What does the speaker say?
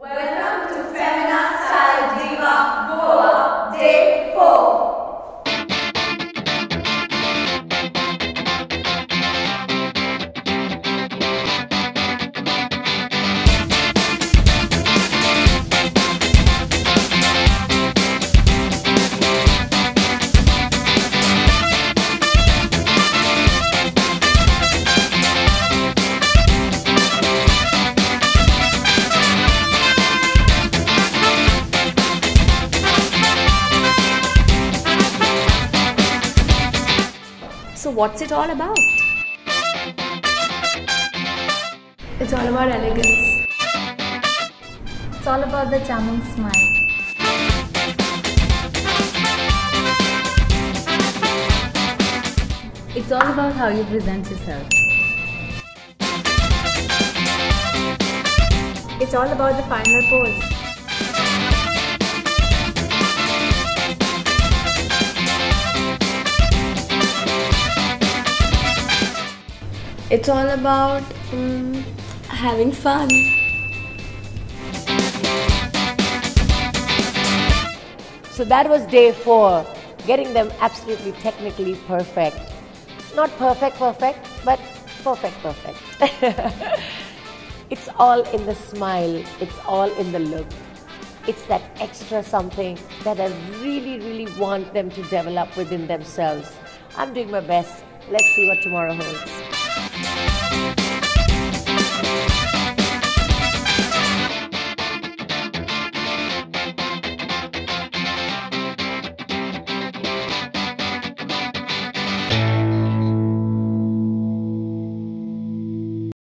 Welcome to Femina Style Diva Goa, Day 4. So what's it all about? It's all about elegance. It's all about the charming smile. It's all about how you present yourself. It's all about the final pose. It's all about having fun. So that was day 4, getting them absolutely technically perfect. Not perfect, but perfect. It's all in the smile, it's all in the look. It's that extra something that I really want them to develop within themselves. I'm doing my best. Let's see what tomorrow holds.